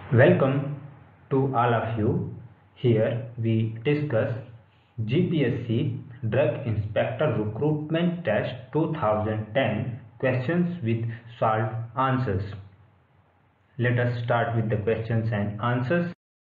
Welcome to all of you. Here we discuss GPSC Drug Inspector Recruitment Test 2010 questions with solved answers. Let us start with the questions and answers.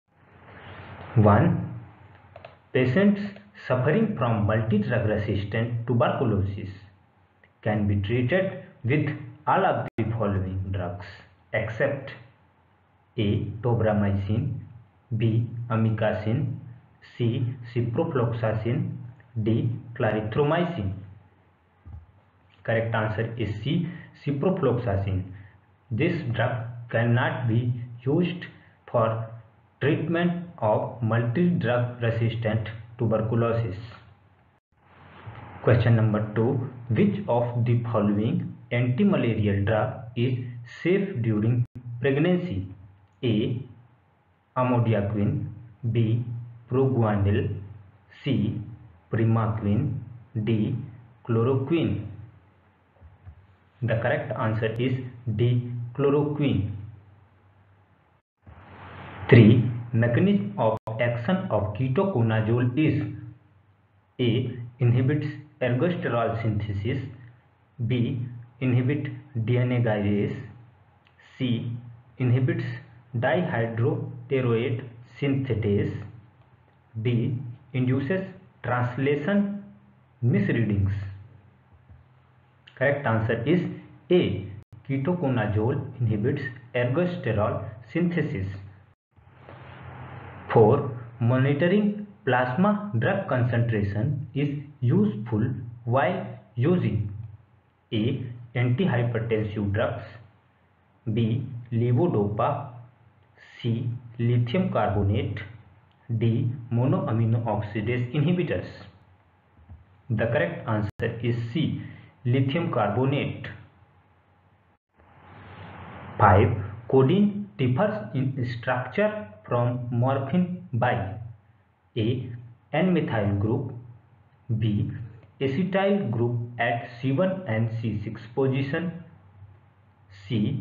1. Patients suffering from multi-drug resistant tuberculosis can be treated with all of the following drugs except A. Tobramycin, B. Amikacin, C. Ciprofloxacin, D. Clarithromycin. Correct answer is C. Ciprofloxacin. This drug cannot be used for treatment of multi-drug resistant tuberculosis. Question number 2. Which of the following anti-malarial drug is safe during pregnancy? A. Amodiaquin, B. Proguanil, C. Primaquine, D. Chloroquine. The correct answer is D. Chloroquine. 3. Mechanism of action of ketoconazole is A. Inhibits ergosterol synthesis, B. Inhibit DNA gyrase, C. Inhibits dihydropteroate synthetase, D. Induces translation misreadings. Correct answer is A. Ketoconazole inhibits ergosterol synthesis. 4. Monitoring plasma drug concentration is useful while using A. Antihypertensive drugs, B. Levodopa, C. Lithium carbonate, D. Monoamino oxidase inhibitors. The correct answer is C. Lithium carbonate. 5. Codeine differs in structure from morphine by A. N-methyl group, B. Acetyl group at C1 and C6 position, C.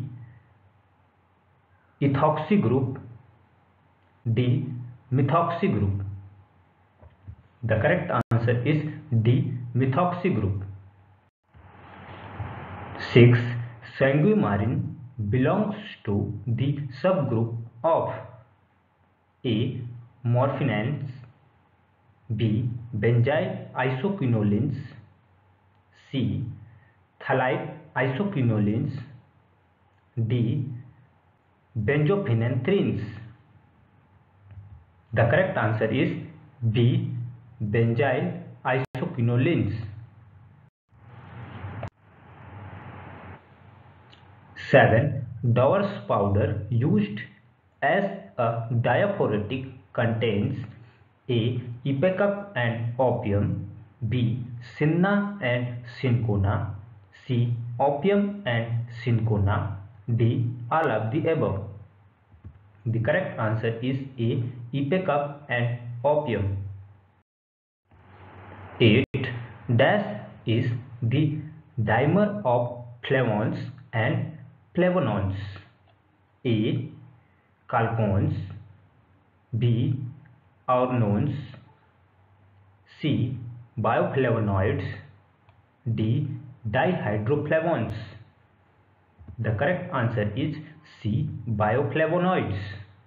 Ethoxy group, D. Methoxy group. The correct answer is D. Methoxy group. 6. Sanguimarine belongs to the subgroup of A. Morphinans, B. Benzyl isoquinolines, C. Phthalate isoquinolines, D. Benzophenanthrines. The correct answer is B. Benzyl isoquinolines. 7. Dower's powder used as a diaphoretic contains A. Ipecac and opium, B. Cinna and cinchona, C. Opium and cinchona, D. All of the above. The correct answer is A. Ipecac and opium. 8. Dash is the dimer of flavones and flavonols. A. Chalcones, B. Ornones, C. Bioflavonoids, D. Dihydroflavones. The correct answer is C. Bioflavonoids.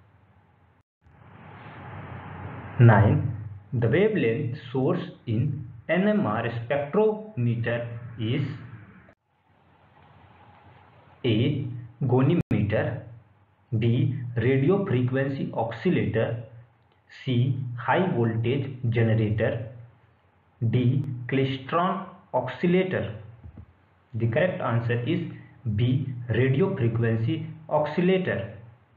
9. The wavelength source in NMR spectrometer is A. Gonimeter, B. Radio frequency oscillator, C. High voltage generator, D. Klystron oscillator. The correct answer is B. Radio frequency oscillator.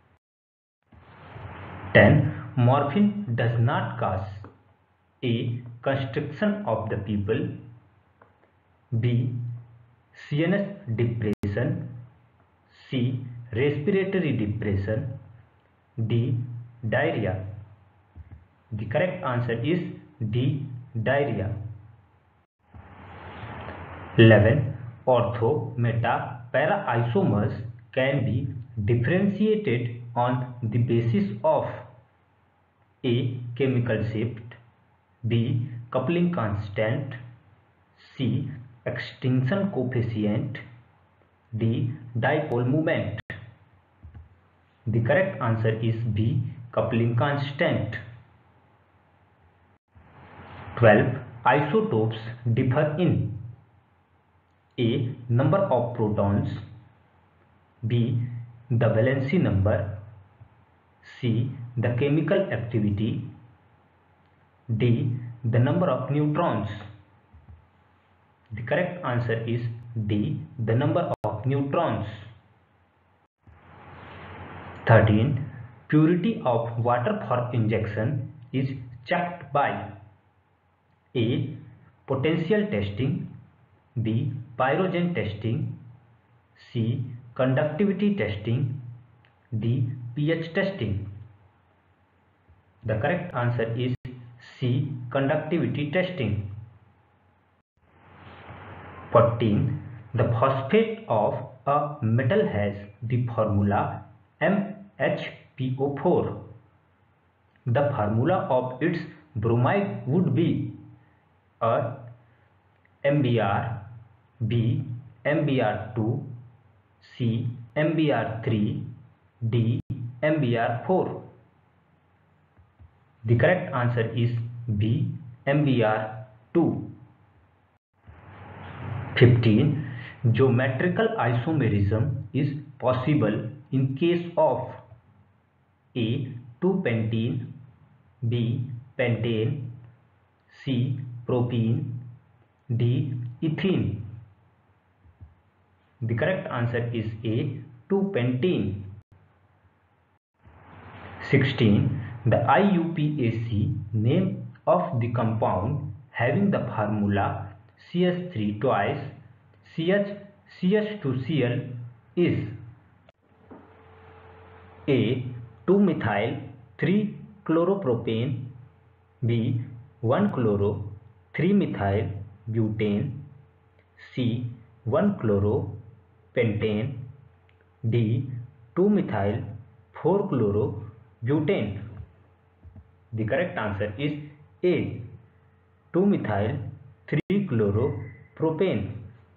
10. Morphine does not cause A. Constriction of the pupil, B. CNS depression, C. Respiratory depression, D. Diarrhea. The correct answer is D. Diarrhea. 11. Ortho, meta, para isomers can be differentiated on the basis of A. Chemical shift, B. Coupling constant, C. Extinction coefficient, D. Dipole moment. The correct answer is B. Coupling constant. 12. Isotopes differ in A. Number of protons, B. The valency number, C. The chemical activity, D. The number of neutrons. The correct answer is D. The number of neutrons. 13. Purity of water for injection is checked by A. Potential testing, B. Pyrogen testing, C. Conductivity testing, D. pH testing. The correct answer is C. Conductivity testing. 14. The phosphate of a metal has the formula MHPO4. The formula of its bromide would be A. MBr, B. MBr2, C. MBr3, D. MBr4. The correct answer is B. MBr2. 15. Geometrical isomerism is possible in case of A. 2-pentene, B. Pentane, C. Propene, D. Ethene. The correct answer is A. 2-pentene. 16. The IUPAC name of the compound having the formula CH3 twice CH2Cl is A. 2-methyl-3-chloropropane, B. 1-chloro-3-methyl-butane, C. 1-chloro-pentane, D. 2-methyl-4-chloro-butane. The correct answer is A. 2-methyl-3-chloropropane.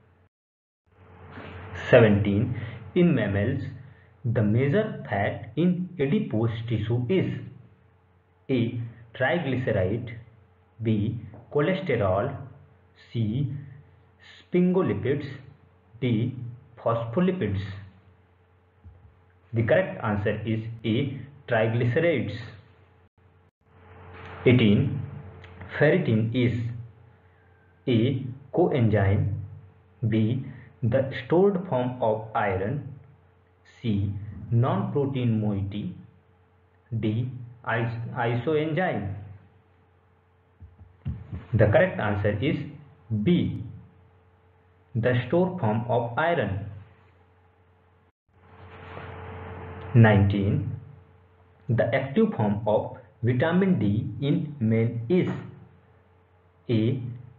17. In mammals, the major fat in adipose tissue is A. Triglyceride, B. Cholesterol, C. Sphingolipids, D. Phospholipids. The correct answer is A. Triglycerides. 18. Ferritin is A. Coenzyme, B. The stored form of iron, C. Non-protein moiety, D. Isoenzyme. The correct answer is B. The stored form of iron. 19. The active form of vitamin D in men is A.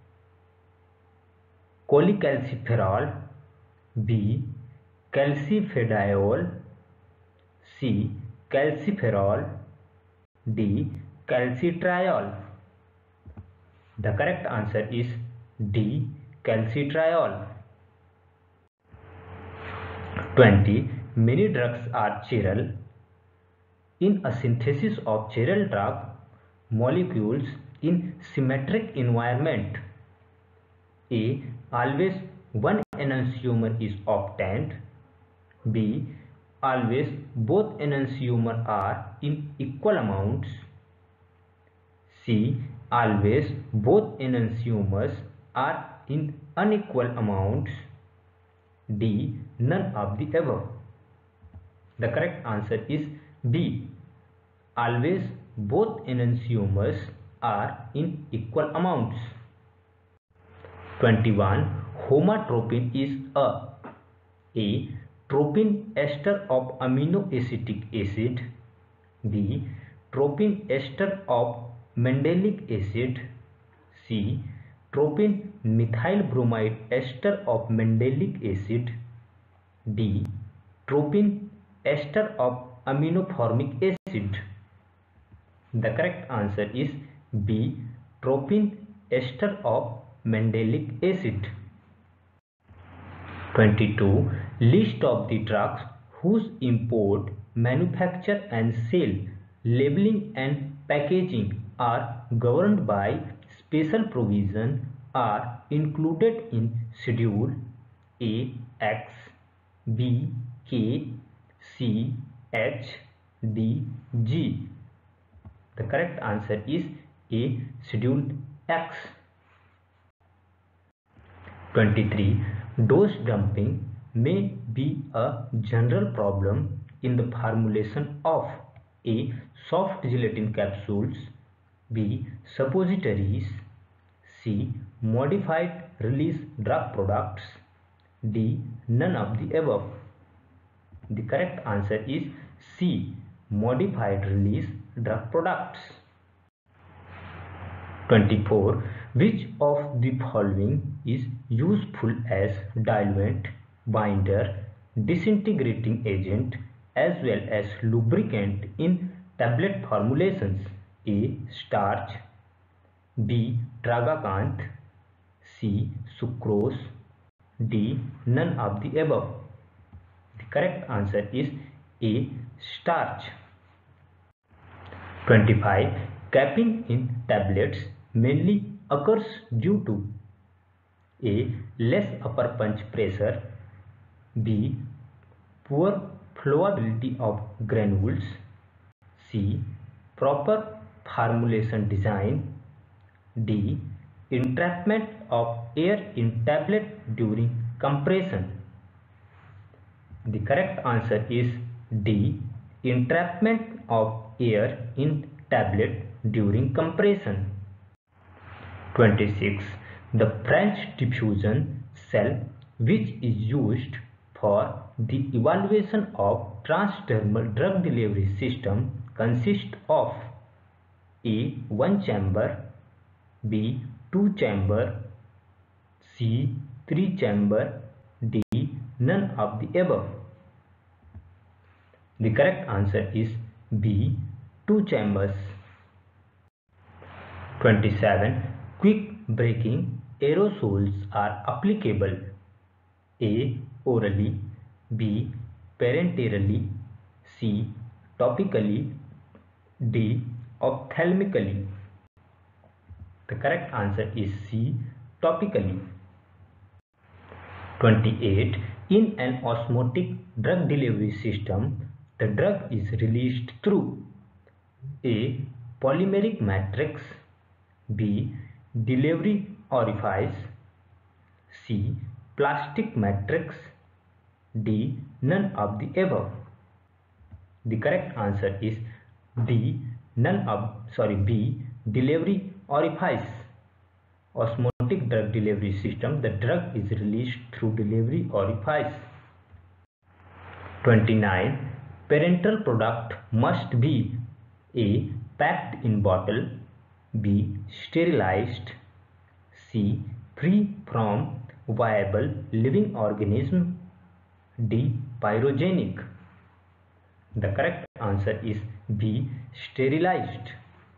Cholecalciferol, B. Calcifediol, C. Calciferol, D. Calcitriol. The correct answer is D. Calcitriol. 20. Many drugs are chiral. In a synthesis of chiral drug molecules in symmetric environment, A. Always one enantiomer is obtained, B. Always both enantiomers are in equal amounts, C. Always both enantiomers are in unequal amounts, D. None of the above. The correct answer is B. Always both enantiomers are in equal amounts. 21. Homotropin is A. Tropin ester of aminoacetic acid, B. Tropin ester of mandelic acid, C. Tropin methyl bromide ester of mandelic acid, D. Tropin ester of aminoformic acid? The correct answer is B. Tropin ester of mandelic acid. 22. List of the drugs whose import, manufacture and sale, labeling and packaging are governed by special provision are included in Schedule A X, B K, C H, D G. The correct answer is A. Schedule X. 23. Dose dumping may be a general problem in the formulation of A. Soft gelatin capsules, B. Suppositories, C. Modified release drug products, D. None of the above. The correct answer is C. Modified release drug products. 24. Which of the following is useful as diluent, binder, disintegrating agent as well as lubricant in tablet formulations? A. Starch, B. Tragacanth, C. Sucrose, D. None of the above. The correct answer is A. Starch. 25. Capping in tablets mainly occurs due to A. Less upper punch pressure, B. Poor flowability of granules, C. Proper formulation design, D. Entrapment of air in tablet during compression. The correct answer is D. Entrapment of air in tablet during compression. 26. The French diffusion cell which is used for the evaluation of transdermal drug delivery system consists of A. One chamber, B. Two chamber, C. Three chamber, D. None of the above. The correct answer is B. Two chambers. 27. Quick breaking aerosols are applicable A. Orally, B. Parenterally, C. Topically, D. Ophthalmically. The correct answer is C. Topically. 28. In an osmotic drug delivery system, the drug is released through A. Polymeric matrix, B. Delivery orifice, C. Plastic matrix, D. None of the above. The correct answer is D. B. Delivery orifice. Osmotic drug delivery system, the drug is released through delivery orifice. 29. Parenteral product must be A. Packed in bottle, B. Sterilized, C. Free from viable living organism, D. Pyrogenic. The correct answer is B. Sterilized.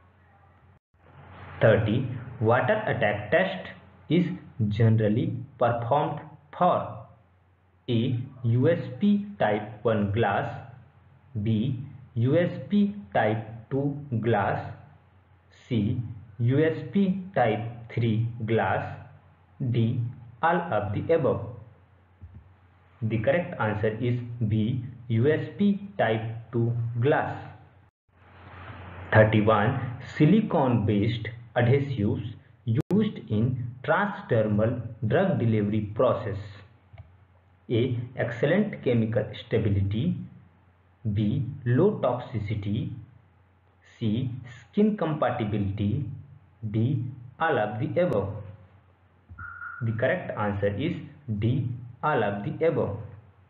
30. Water attack test is generally performed for A. USP type 1 glass, B. USP type 2 glass, C. USP type 3 glass, D. All of the above. The correct answer is B. USP type 2 glass. 31. Silicone based adhesives used in transdermal drug delivery process. A. Excellent chemical stability, B. Low toxicity, C. Skin compatibility, D. All of the above. The correct answer is D. All of the above.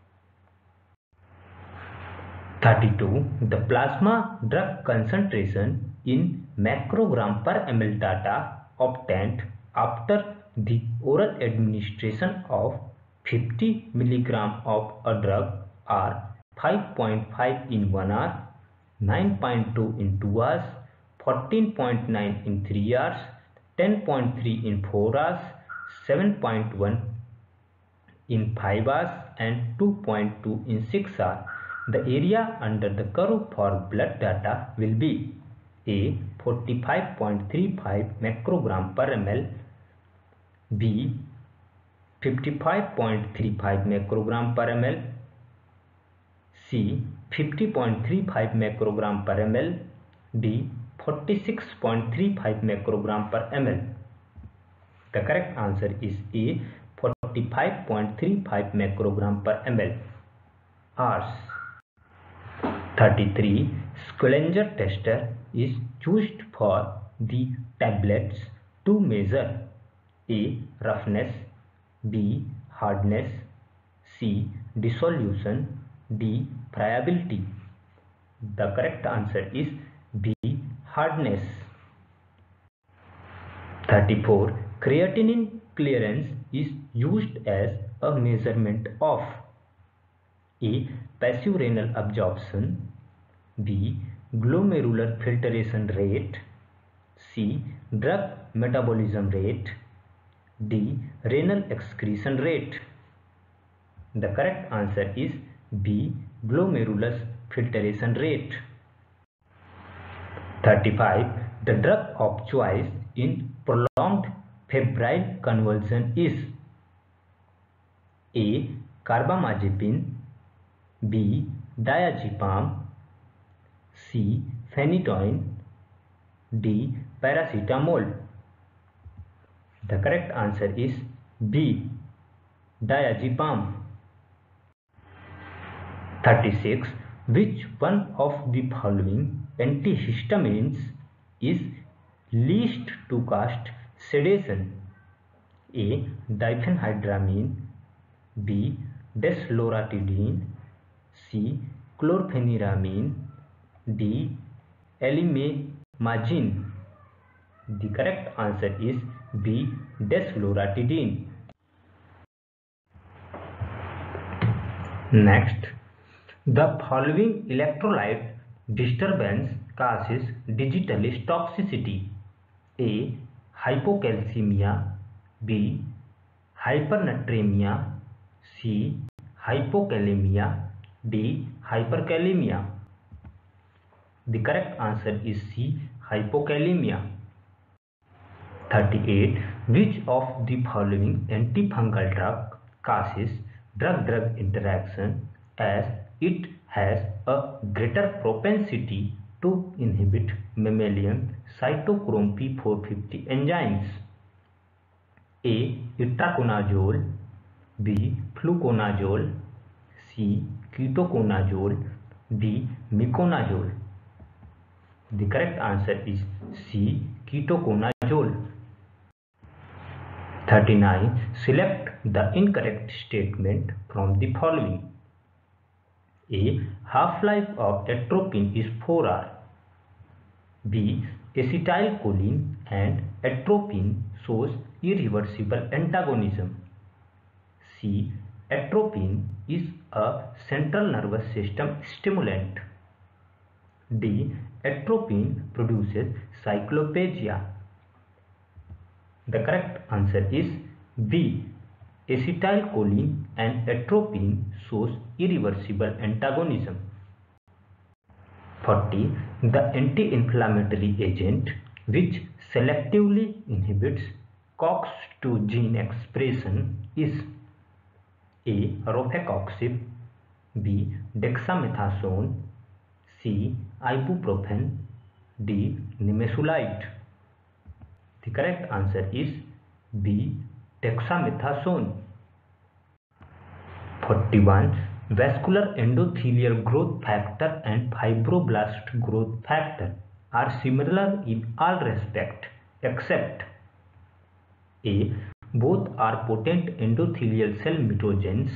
32. The plasma drug concentration in microgram per ml data obtained after the oral administration of 50 mg of a drug are 5.5 in 1 hour, 9.2 in 2 hours, 14.9 in 3 hours, 10.3 in 4 hours, 7.1 in 5 hours and 2.2 in 6 hours. The area under the curve for blood data will be A. 45.35 microgram per ml, B. 55.35 microgram per ml, C. 50.35 microgram per ml, D. 46.35 microgram per ml. The correct answer is A. 45.35 microgram per ml. Hours. 33. Scavenger tester is used for the tablets to measure A. Roughness, B. Hardness, C. Dissolution, D. Friability. The correct answer is B. Hardness. 34. Creatinine clearance is used as a measurement of A. Passive renal absorption, B. Glomerular filtration rate, C. Drug metabolism rate, D. Renal excretion rate. The correct answer is B. Glomerular filtration rate. 35. The drug of choice in prolonged febrile convulsion is A. Carbamazepine, B. Diazepam, C. Phenytoin, D. Paracetamol. The correct answer is B. Diazepam. 36. Which one of the following antihistamines is least to cause sedation? A. Diphenhydramine, B. Desloratadine, C. Chlorpheniramine, D. Elimimazine. The correct answer is B. Desloratadine. Next, the following electrolyte disturbance causes digital toxicity: A. Hypocalcemia, B. Hypernatremia, C. Hypokalemia, D. Hyperkalemia. The correct answer is C. Hypokalemia. 38. Which of the following antifungal drug causes drug-drug interaction as it has a greater propensity to inhibit mammalian cytochrome P450 enzymes? A. Itraconazole, B. Fluconazole, C. Ketoconazole, D. Miconazole. The correct answer is C. Ketoconazole. 39. Select the incorrect statement from the following. A. Half-life of atropine is 4 hours. B. Acetylcholine and atropine shows irreversible antagonism. C. Atropine is a central nervous system stimulant. D. Atropine produces cyclopegia. The correct answer is B. Acetylcholine and atropine shows irreversible antagonism. 40. The anti-inflammatory agent which selectively inhibits COX-2 gene expression is A. Rofecoxib, B. Dexamethasone, C. Ibuprofen, D. Nimesulide. The correct answer is B. Dexamethasone. 41. Vascular endothelial growth factor and fibroblast growth factor are similar in all respects except A. Both are potent endothelial cell mitogens,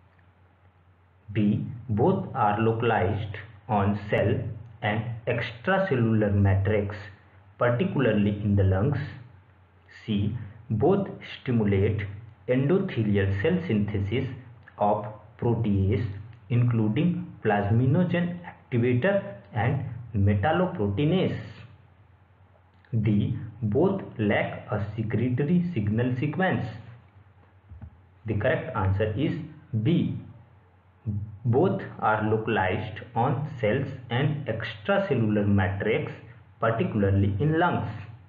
B. Both are localized on cell and extracellular matrix, particularly in the lungs, C. Both stimulate endothelial cell synthesis of protease including plasminogen activator and metalloproteinase. D. Both lack a secretory signal sequence. The correct answer is B. Both are localized on cells and extracellular matrix, particularly in lungs.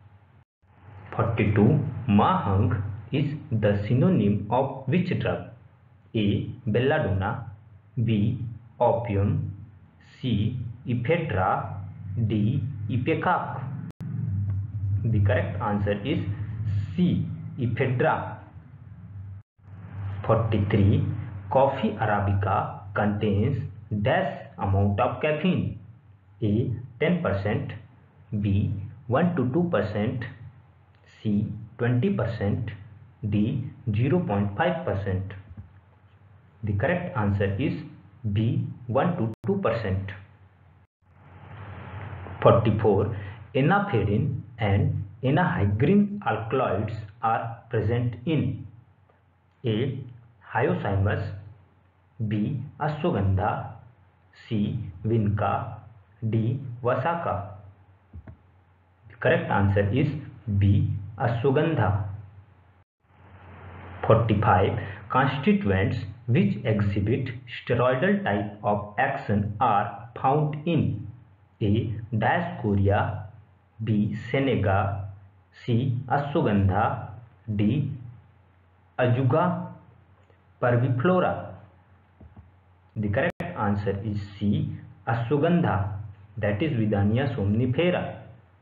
42. Mahang is the synonym of which drug? A. Belladonna, B. Opium, C. Ephedra, D. Ipecac. The correct answer is C. Ephedra. 43. Coffee Arabica contains dash amount of caffeine. A. 10%, B. 1 to 2%, C. 20%, D. 0.5%. The correct answer is B. 1 to 2%. 44. Enaphedrine and enahydrin alkaloids are present in A. Hyoscyamus, B. Ashwagandha, C. Vinca, D. Vasaka. The correct answer is B. Ashwagandha. 45. Constituents which exhibit steroidal type of action are found in A. Diascoria, B. Seneca, C. Ashwagandha, D. Ajuga parviflora. The correct answer is C. Ashwagandha, that is Vidania somnifera.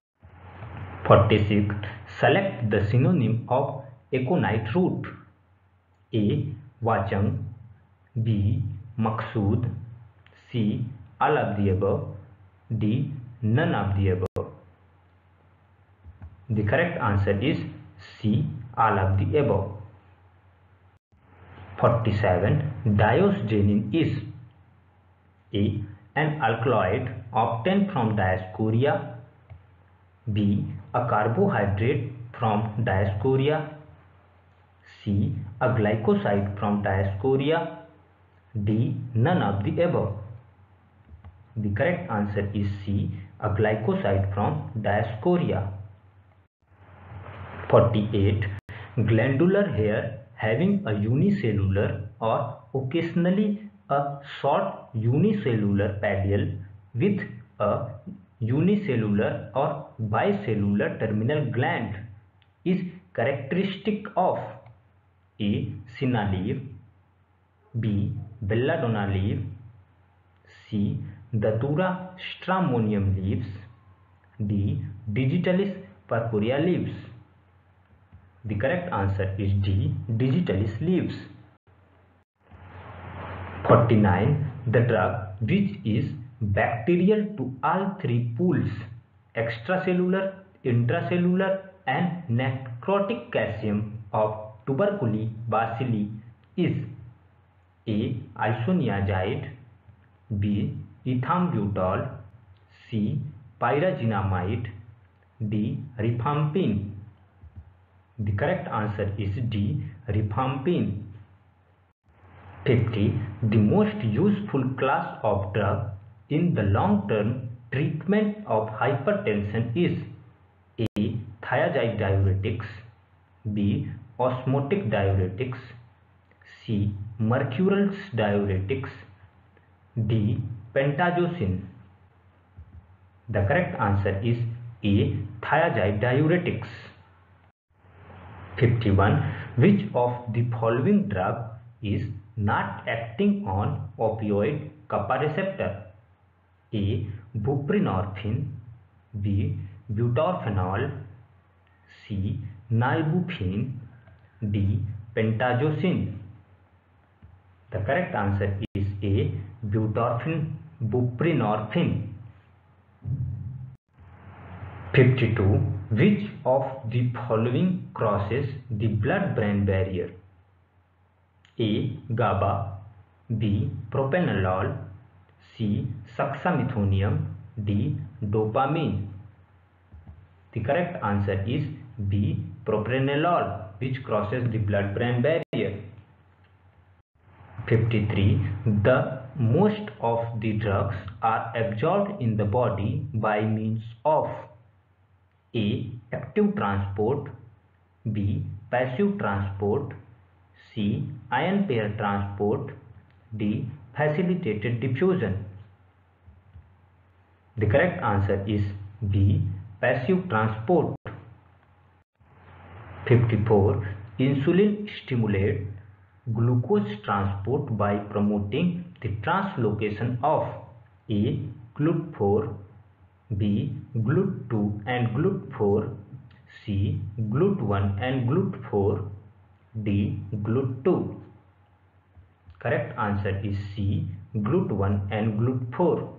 46. Select the synonym of aconite root. A. Wachang, B. Maqsood, C. All of the above, D. None of the above. The correct answer is C. All of the above. 47. Diosgenin is A. An alkaloid obtained from Diascoria, B. A carbohydrate from Diascoria, C. A glycoside from Diascoria, D. None of the above. The correct answer is C. A glycoside from Diascoria. 48. Glandular hair having a unicellular or occasionally a short unicellular pedicel with a unicellular or bicellular terminal gland is characteristic of A. Senna leaf, B. Belladonna leaf, C. Datura stramonium leaves, D. Digitalis purpurea leaves. The correct answer is D. Digitalis leaves. 49. The drug which is bacterial to all three pools, extracellular, intracellular and necrotic calcium of tuberculosis bacilli is A. Isoniazid, B. Ethambutol, C. Pyrazinamide, D. Rifampin. The correct answer is D. Rifampin. 50. The most useful class of drug in the long-term treatment of hypertension is A. Thiazide diuretics, B. Osmotic diuretics, C. Mercurals diuretics, D. Pentazocine. The correct answer is A. Thiazide diuretics. 51. Which of the following drug is not acting on opioid kappa receptor? A. Buprenorphine, B. Butorphanol, C. Nalbuphine, D. Pentazocine. The correct answer is A. Buprenorphine. 52. Which of the following crosses the blood-brain barrier? A. GABA, B. Propranolol, C. Succinylcholine, D. Dopamine. The correct answer is B. Propranolol, which crosses the blood-brain barrier. 53. The most of the drugs are absorbed in the body by means of A. Active transport, B. Passive transport, C. Ion pair transport, D. Facilitated diffusion. The correct answer is B. Passive transport. 54. Insulin stimulates glucose transport by promoting the translocation of A. GLUT4, B. GLUT2 and GLUT4, C. GLUT1 and GLUT4, D. GLUT2. Correct answer is C. GLUT1 and GLUT4.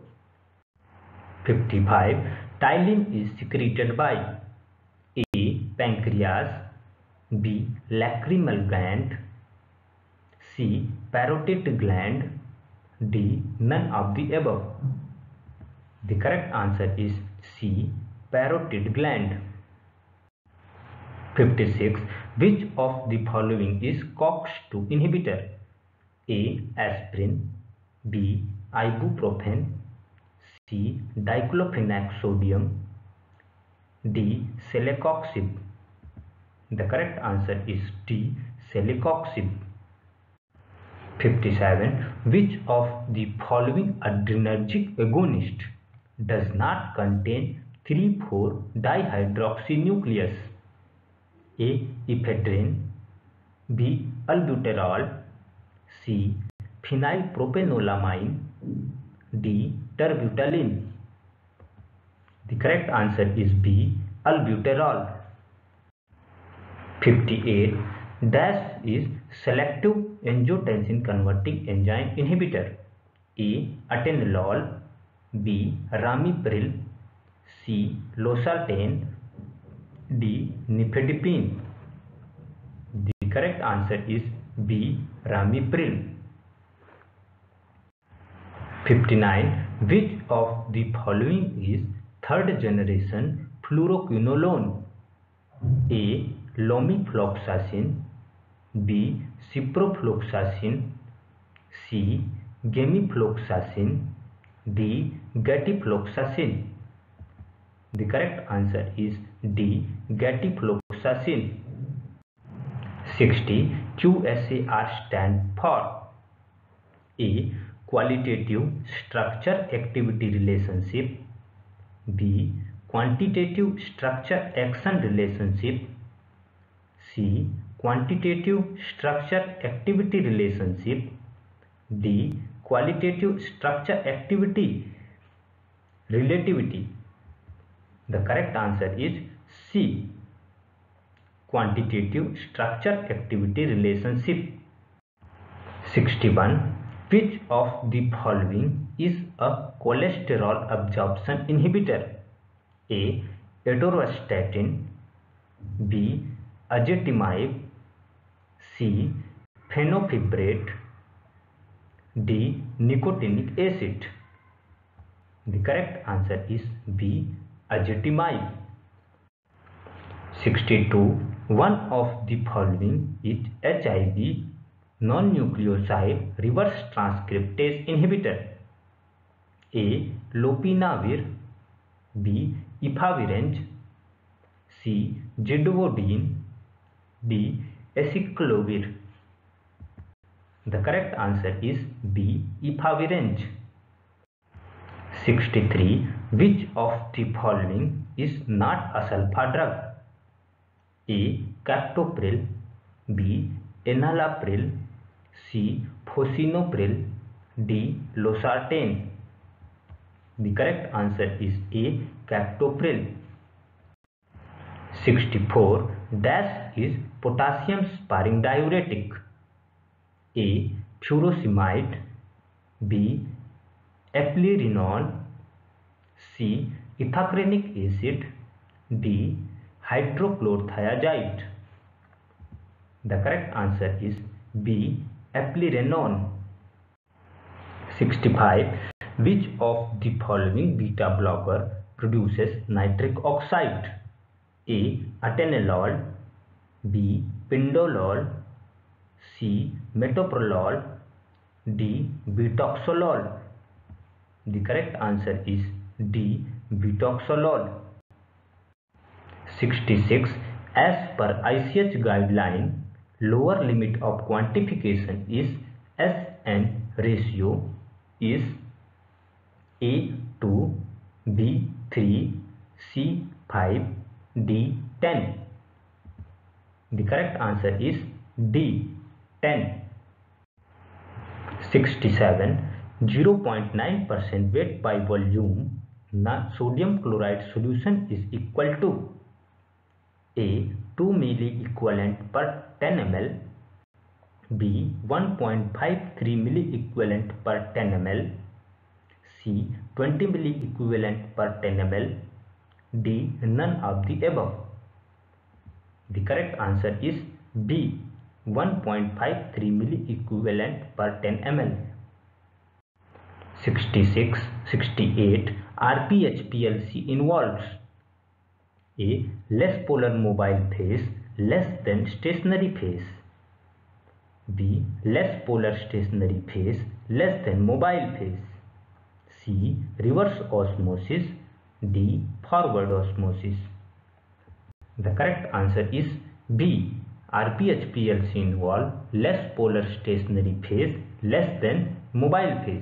55. Ptyalin is secreted by A. Pancreas, B. Lacrimal gland, C. Parotid gland, D. None of the above. The correct answer is C. Parotid gland. 56. Which of the following is COX-2 inhibitor? A. Aspirin, B. Ibuprofen, C. Diclofenac sodium, D. Celecoxib. The correct answer is D. Celecoxib. 57. Which of the following adrenergic agonist does not contain 3,4-dihydroxynuclease? A. Ephedrine, B. Albuterol, C. Phenylpropanolamine, D. Terbutaline. The correct answer is B. Albuterol. 58. Dash is selective angiotensin converting enzyme inhibitor. A. Atenolol, B. Ramipril, C. Losartan, D. Nifedipine. The correct answer is B. Ramipril. 59. Which of the following is third generation fluoroquinolone? A. Lomifloxacin, B. Ciprofloxacin, C. Gemifloxacin, D. Gatifloxacin. The correct answer is D. Gatifloxacin. 60. QSAR stand for A. Qualitative structure activity relationship, B. Quantitative structure action relationship, C. Quantitative structure activity relationship, D. Qualitative structure activity relativity. The correct answer is C. Quantitative structure activity relationship. 61. Which of the following is a cholesterol absorption inhibitor? A. Atorvastatin, B. Ezetimibe, C. Fenofibrate, D. Nicotinic acid. The correct answer is B. Ezetimibe. 62. One of the following is HIV non-nucleoside reverse transcriptase inhibitor. A. Lopinavir, B. Efavirenz, C. Zidovudine, D. Acyclovir. The correct answer is B. Efavirenz. 63. Which of the following is not a sulfa drug? A. Captopril, B. Enalapril, C. Fosinopril, D. Losartan. The correct answer is A. Captopril. 64. Dash is potassium sparing diuretic. A. Furosemide, B. Eplerenone, C. Ethacrenic acid, D. Hydrochlorothiazide. The correct answer is B. Eplerenone. 65. Which of the following beta blocker produces nitric oxide? A. Atenolol, B. Pindolol, C. Metoprolol, D. Butoxolol. The correct answer is D. Butoxolol. 66. As per ICH guideline, lower limit of quantification is SN ratio is A 2, B 3, C 5, D 10. The correct answer is D 10. 67. 0.9% weight by volume sodium chloride solution is equal to A. 2 milli equivalent per 10 ml, B. 1.53 milli equivalent per 10 ml, C. 20 milli equivalent per 10 ml, D. None of the above. The correct answer is B. 1.53 milli equivalent per 10 ml. 66. 68. RPHPLC involves A. Less polar mobile phase less than stationary phase, B. Less polar stationary phase less than mobile phase, C. Reverse osmosis, D. Forward osmosis. The correct answer is B. RPHPLC involve less polar stationary phase less than mobile phase.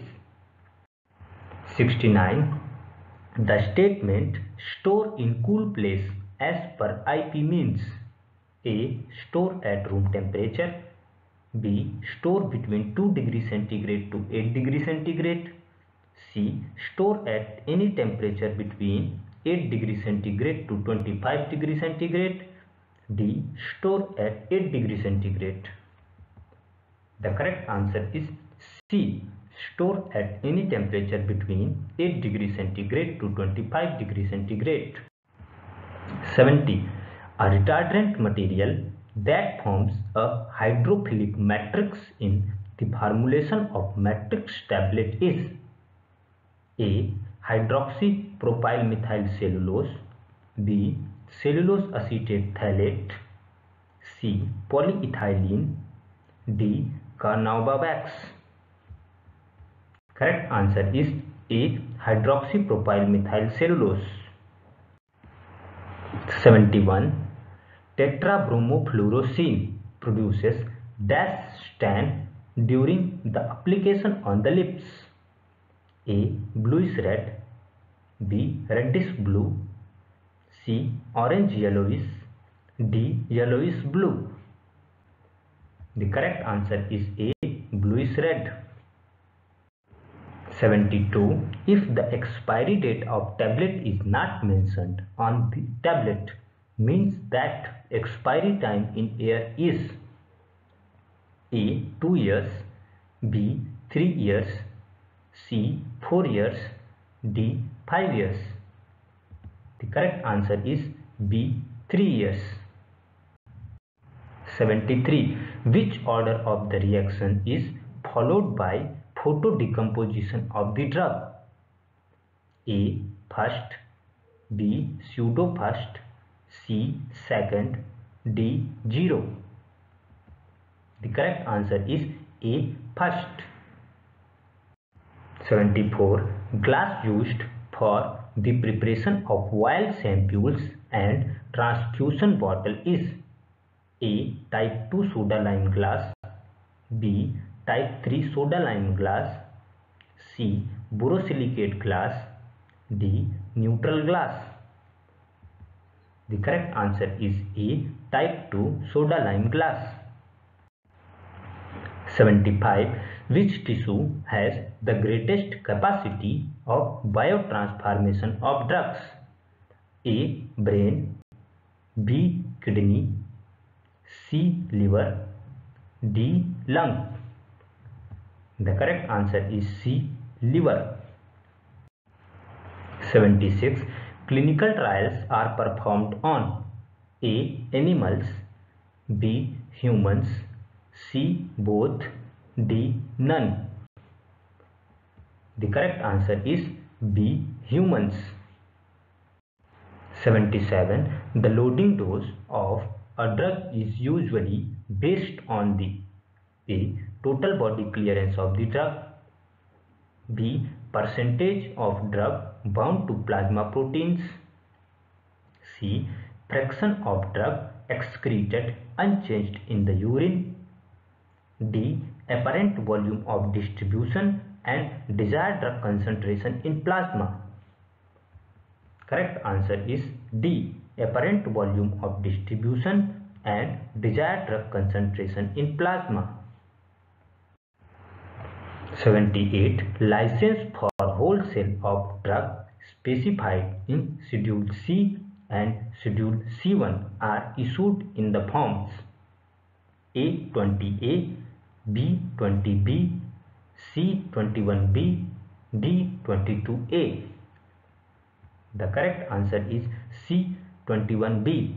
69. The statement store in cool place as per IP means A. Store at room temperature, B. Store between 2 degrees centigrade to 8 degrees centigrade, C. Store at any temperature between 8 degrees centigrade to 25 degrees centigrade, D. Store at 8 degrees centigrade. The correct answer is C. Store at any temperature between 8 degrees centigrade to 25 degrees centigrade. 70. A retardant material that forms a hydrophilic matrix in the formulation of matrix tablet is A. Hydroxypropylmethylcellulose, B. Cellulose acetate phthalate, C. Polyethylene, D. Carnauba. Correct answer is A. Hydroxypropylmethylcellulose. 71. Tetrabromofluorocene produces dash stain during the application on the lips. A. Bluish red, B. Reddish blue, C. Orange yellowish, D. Yellowish blue. The correct answer is A. Bluish red. 72. If the expiry date of tablet is not mentioned on the tablet, means that expiry time in air is A. 2 years, B. 3 years, C. 4 years, D. 5 years. The correct answer is B. 3 years. 73. Which order of the reaction is followed by photodecomposition of the drug? A. First, B. Pseudo first, C. Second, D. Zero. The correct answer is A. First. 74. Glass used for the preparation of vial samples and transfusion bottle is A. Type 2 soda lime glass, B. Type 3 soda lime glass, C. Borosilicate glass, D. Neutral glass. The correct answer is A. Type 2 soda lime glass. 75. Which tissue has the greatest capacity of biotransformation of drugs? A. Brain, B. Kidney, C. Liver, D. Lung. The correct answer is C. Liver. 76. Clinical trials are performed on A. Animals, B. Humans, C. Both, D. None. The correct answer is B. Humans. 77. The loading dose of a drug is usually based on the A. total body clearance of the drug. B. Percentage of drug bound to plasma proteins. C. Fraction of drug excreted unchanged in the urine. D. Apparent volume of distribution and desired drug concentration in plasma. Correct answer is D. Apparent volume of distribution and desired drug concentration in plasma. 78. License for wholesale of drug specified in Schedule C and Schedule C1 are issued in the forms A20A, B20B, C21B, D22A. The correct answer is C21B.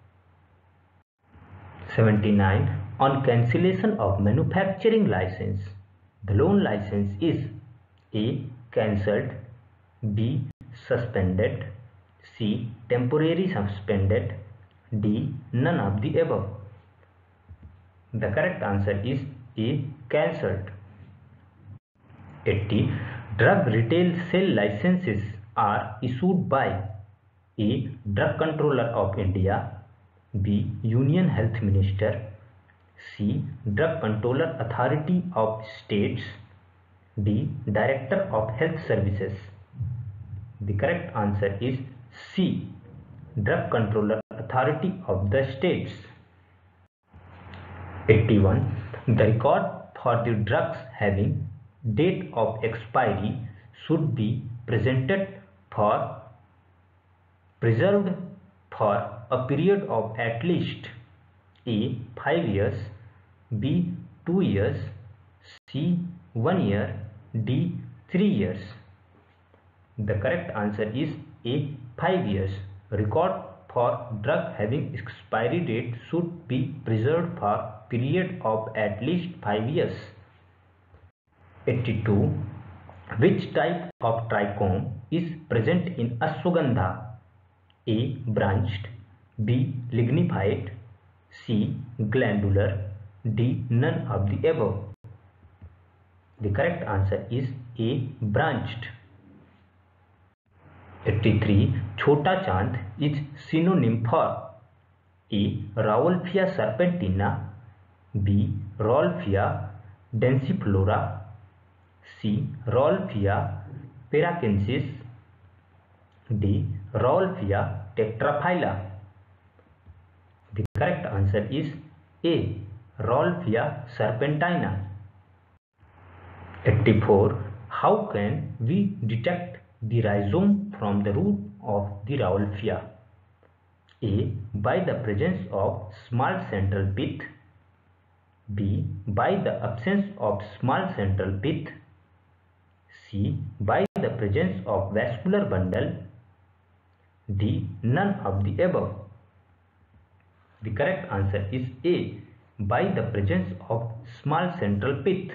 79. On cancellation of manufacturing license, the loan license is A. Cancelled, B. Suspended, C. Temporary suspended, D. None of the above. The correct answer is A. Cancelled. 80. Drug retail sale licenses are issued by A. Drug Controller of India, B. Union Health Minister, C. Drug Controller Authority of States, D. Director of Health Services. The correct answer is C. Drug Controller Authority of the States. 81. The record for the drugs having date of expiry should be preserved for a period of at least A. 5 years, B. 2 years, C. 1 year, D. 3 years. The correct answer is A. 5 years. Record for drug having expiry date should be preserved for a period of at least 5 years. 82. Which type of trichome is present in ashwagandha? A. Branched, B. lignified, C. Glandular, D. None of the above. The correct answer is A. Branched. 83. Chota Chand is synonym for A. Rauwolfia serpentina, B. Rauwolfia densiflora, C. Rauwolfia paracensis, D. Rauwolfia tetraphylla. The correct answer is A. Rauwolfia serpentina. 84. How can we detect the rhizome from the root of the Rauwolfia? A. By the presence of small central pith, B. By the absence of small central pith, C. By the presence of vascular bundle, D. None of the above. The correct answer is A. By the presence of small central pith.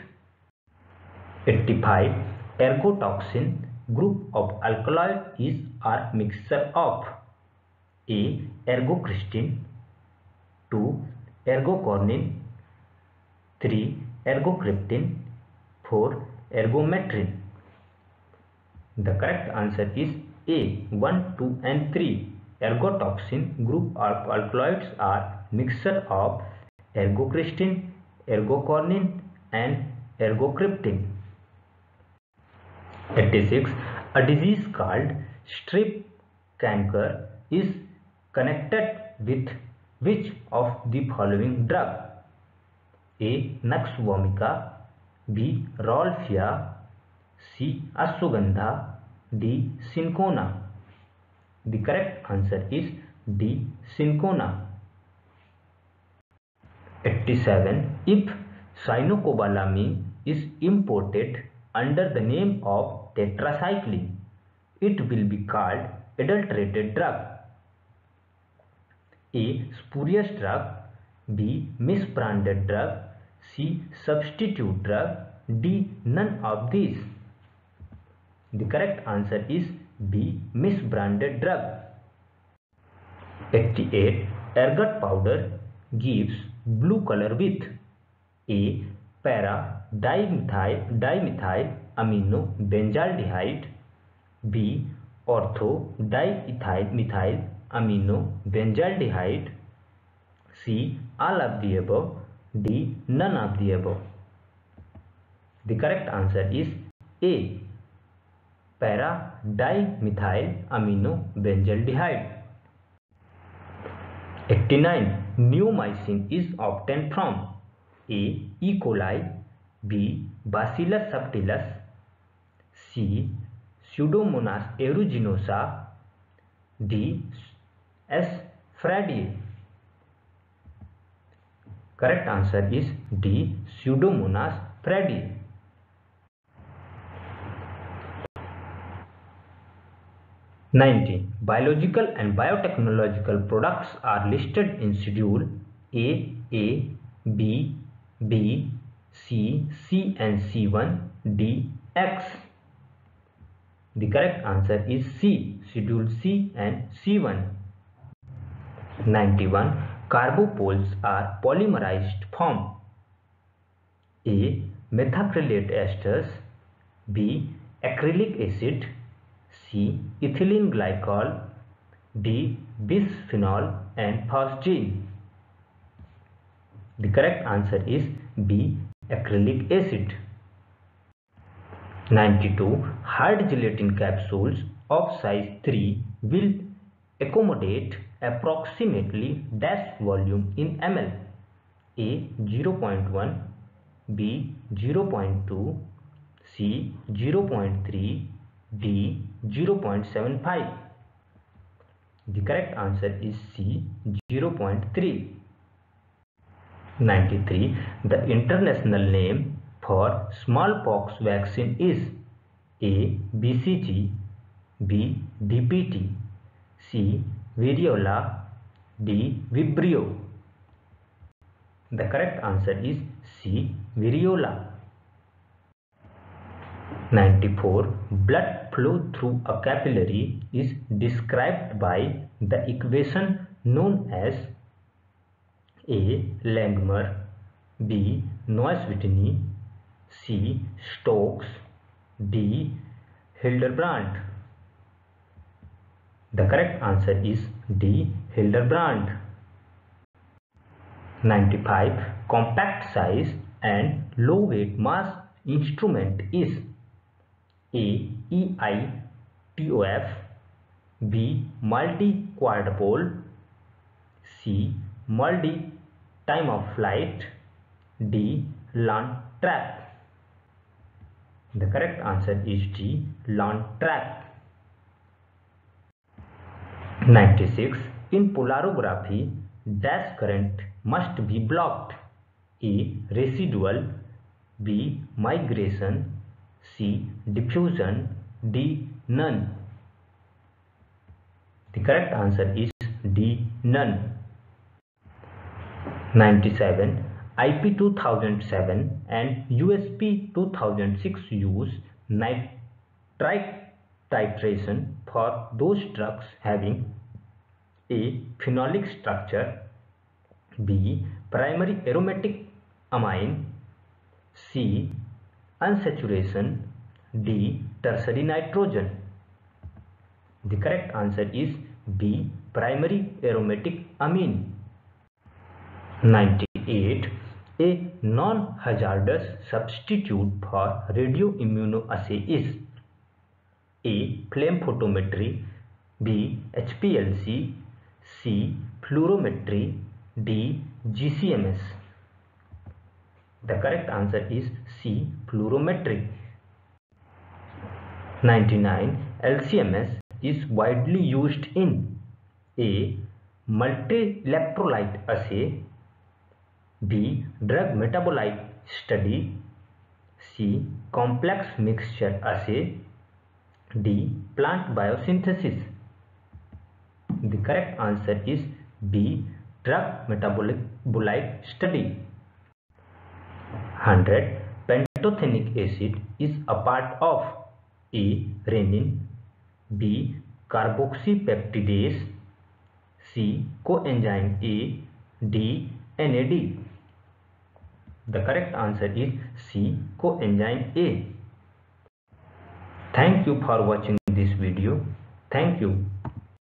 85. Ergotoxin group of alkaloid is a mixture of A. Ergocristin, 2. Ergocornin, 3. Ergocryptin, 4. Ergometrin. The correct answer is A. 1, 2 and 3. Ergotoxin group of alkaloids are mixture of ergocristin, ergocornin and ergocryptin. 86. A disease called strep canker is connected with which of the following drug? A. Nux vomica, B. Rauwolfia, C. Ashwagandha, D. Cinchona. The correct answer is D. Cinchona. 87. If cyanocobalamin is imported under the name of tetracycline, it will be called adulterated drug. A. Spurious drug, B. Misbranded drug, C. Substitute drug, D. None of these. The correct answer is B. Misbranded drug. 88. Ergot powder gives blue color with A. para dimethyl amino benzaldehyde, B ortho diethyl methyl amino benzaldehyde, C all of the above, D none of the above. The correct answer is A para dimethyl amino benzaldehyde. 89. Neomycin is obtained from A. E. coli, B. Bacillus subtilis, C. Pseudomonas aeruginosa, D. S. Fradier. Correct answer is D. Pseudomonas fradier. 19. Biological and biotechnological products are listed in schedule A, B, B, C, C and C1, D, X. The correct answer is C, schedule C and C1. 91. Carbopoles are polymerized form A. Methacrylate esters, B. Acrylic acid, C. Ethylene glycol, D. Bisphenol and phosgene. The correct answer is B. Acrylic acid. 92. Hard gelatin capsules of size 3 will accommodate approximately dash volume in ml. A. 0.1, B. 0.2, C. 0.3, D. 0.75. The correct answer is C. 0.3. 93. The international name for smallpox vaccine is A. BCG, B. DPT, C. Variola, D. Vibrio. The correct answer is C. Variola. 94. Blood flow through a capillary is described by the equation known as A. Langmuir, B. Noyes-Whitney, C. Stokes, D. Hildebrand. The correct answer is D. Hildebrand. 95. Compact size and low weight mass instrument is A. EITOF, B. multi-quadrupole, C. multi-time of flight, D. launch trap. The correct answer is D. launch trap. 96. In polarography, dash current must be blocked. A. Residual, B. Migration, C. Diffusion, D. None. The correct answer is D. None. 97. IP 2007 and USP 2006 use nitrite titration for those drugs having A. Phenolic structure, B. Primary aromatic amine, C. Unsaturation, D. Tertiary nitrogen. The correct answer is B. Primary aromatic amine. 98. A non-hazardous substitute for radioimmunoassay is A. Flame photometry, B. HPLC, C. Fluorometry, D. GCMS. The correct answer is C. Fluorometry. 99. LCMS is widely used in A. Multi-electrolyte assay, B. Drug metabolite study, C. Complex mixture assay, D. Plant biosynthesis. The correct answer is B. Drug metabolite study. 100. Pantothenic acid is a part of A. Renin, B. Carboxypeptidase, C. Coenzyme A, D. NAD. The correct answer is C, coenzyme A. Thank you for watching this video. Thank you.